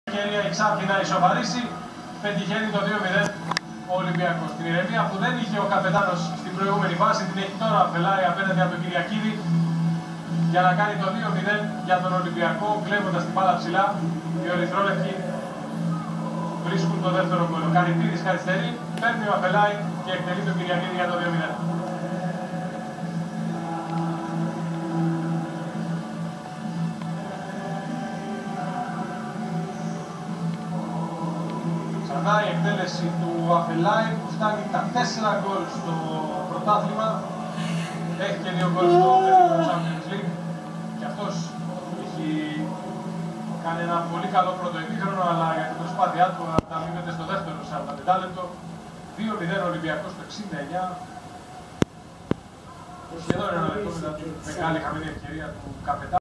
Ευκαιρία η Ξάπη να ισοβαρίσει, πετυχαίνει το 2-0 ο Ολυμπιακός. Την ηρεμία που δεν είχε ο καπετάνος στην προηγούμενη φάση, την έχει τώρα Βελάη απέναντι από τον Κυριακίδη για να κάνει το 2-0 για τον Ολυμπιακό, κλέβοντας την μπάλα ψηλά. Οι Ερυθρόλευκοι βρίσκουν το δεύτερο γκολ. Ο Καρυπίδης καθυστερεί, παίρνει ο Βελάη και εκτελεί τον Κυριακίδη για το 2-0. Ξανά η εκτέλεση του Αφελάη που φτάνει τα 4 γκολ στο πρωτάθλημα. Έχει και 2 γκολ στο Champions League. Και αυτός έχει κάνει ένα πολύ καλό πρώτο ημίχρονο, αλλά για την προσπάθειά του αμείβεται στο δεύτερο 45 λεπτό. 2-0 Ολυμπιακός το 69. Σχεδόν ένα λεπτό μετά την μεγάλη χαμένη ευκαιρία του καπετάνου.